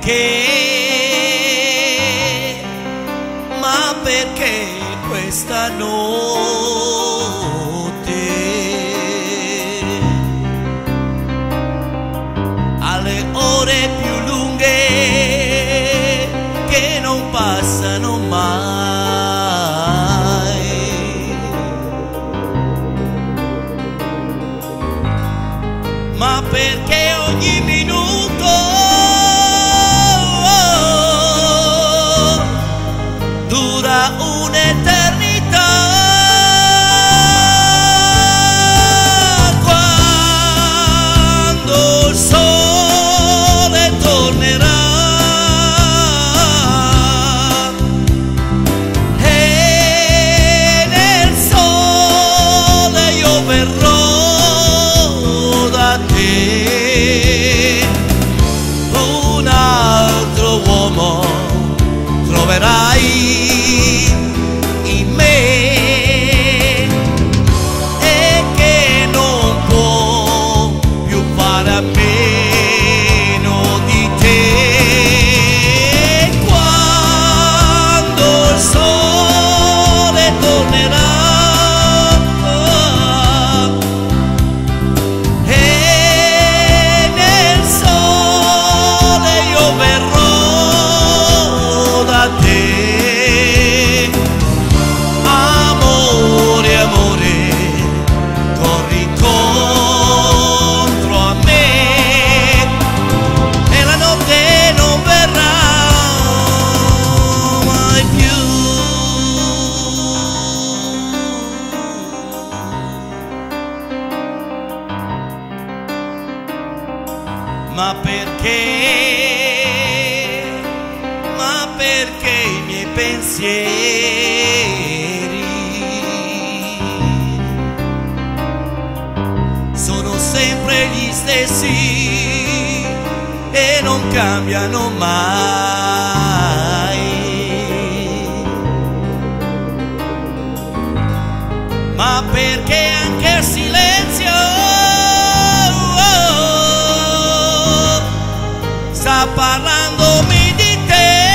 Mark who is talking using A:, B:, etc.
A: Ma perché questa notte alle ore più lunghe che non passano mai, ma perché ogni minuto dura un'eternità. Quando il sole tornerà e nel sole io verrò da te, un altro uomo troverai in me e che non può più fare a meno di te. Quando il sole tornerà e nel sole io verrò da te, amore, amore, corri incontro a me e la notte non verrà mai più. Ma perché i miei pensieri sono sempre gli stessi e non cambiano mai, ma perché anche il silenzio sta parlandomi di te.